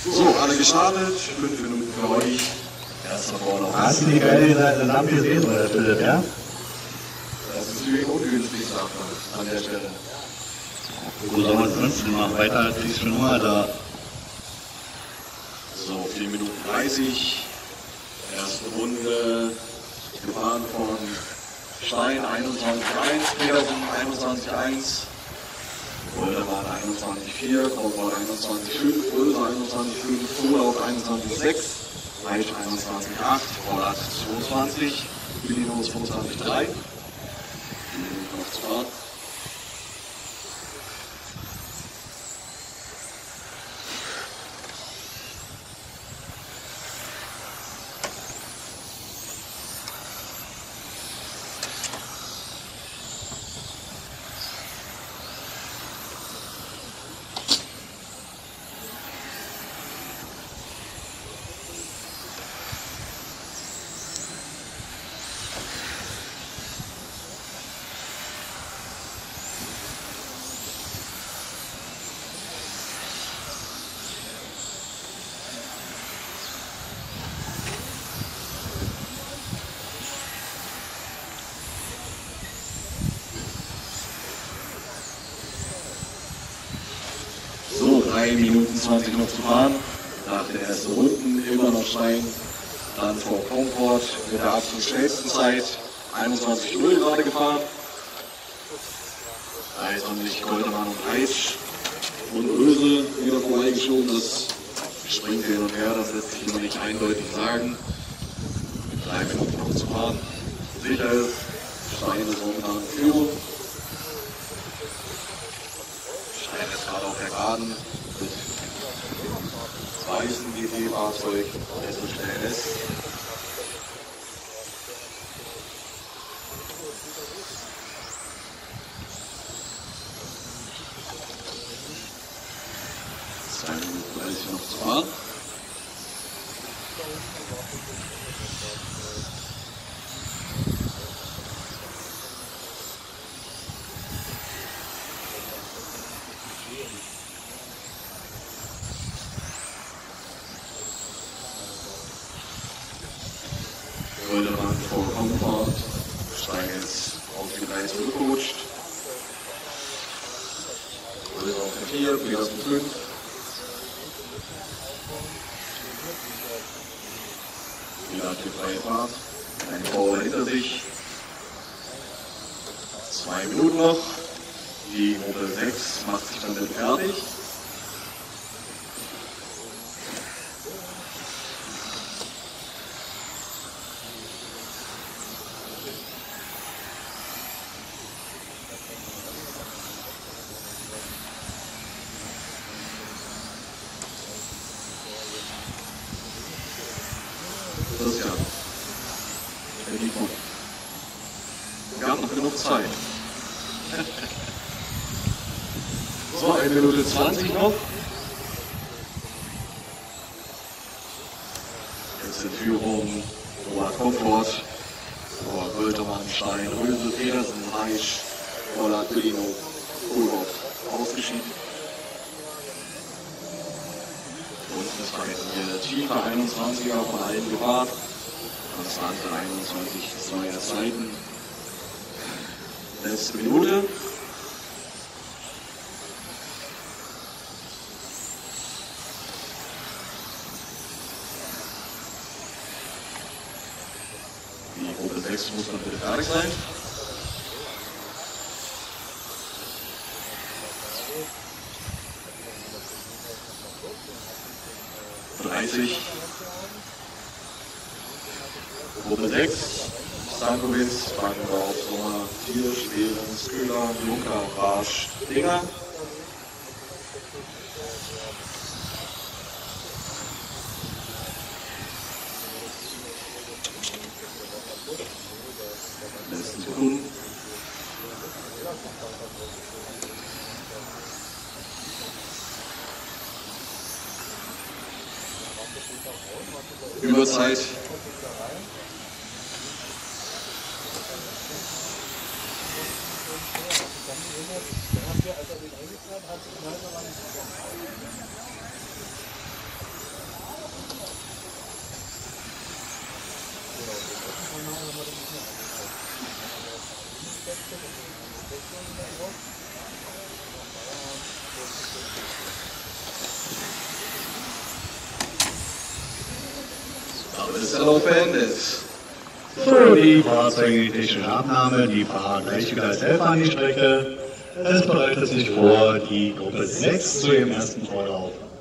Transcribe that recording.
So, alle gestartet, 5 Minuten für euch. Erster Vorlauf. Hast du die geile Lampe gesehen, oder Philipp, ja? Das ist natürlich ungünstig, sagt man an der Stelle. Wo soll man es sonst machen? Weiter als die schon immer da. So, 4 Minuten 30. Erste Runde gefahren von Stein 21,1, Petersen 21,1. Wöldermann 21,4, Kaufmann 21,5, Röse 21,5, Zulauf 21,6, Reich 21,8, Vorrat 22, Bilinos 25,3. Noch zu fahren. So, 3 Minuten 20 noch zu fahren. Nach den ersten Runden immer noch Stein. Dann vor Comfort mit der absolut schnellsten Zeit. 21,0 gerade gefahren. Da ist noch nicht Goldemann und Heisch und Röse wieder vorbeigeschoben. Das springt hin und her, das lässt sich immer nicht eindeutig sagen. 3 Minuten noch zu fahren. Sicher ist, Stein ist momentan in Führung. Stein ist gerade auf der Geraden mit weißem GT-Fahrzeug, der so schnell ist. Zwei Minuten 30 noch zu fahren. Goldemann vor Comfort, Stein jetzt auf die 3 zurückgerutscht. Röse auf der 4, Petersen 5. Wieder hat die freie Fahrt, ein Foul hinter sich. 2 Minuten noch. Die Gruppe 6 macht sich dann fertig. Christian, wir haben noch genug Zeit. So, 1 Minute 20 noch. Jetzt in Führung Robert Comfort, vor Wöltermann, Stein, Röse, Petersen, Heisch, Vollert, Bellino, Kohlhoff ausgeschieden. Das war jetzt hier tiefer 21er von allen gewahrt. Konstante 21 zweier Zeiten. Letzte Minute. Die Gruppe 6 muss dann bitte fertig sein. Gruppe 6, Stankovic, Frankenbau, Sommer, Thiel, Schweren, Sküller, Juncker, Barsch, Dinger. Letzten Sekunden. Überzeit. Damit ist der Lauf beendet. Für die fahrzeugtechnische Abnahme, die fahren gleich wieder als Helfer an die Strecke. Es bereitet sich vor die Gruppe 6 zu ihrem ersten Vorlauf.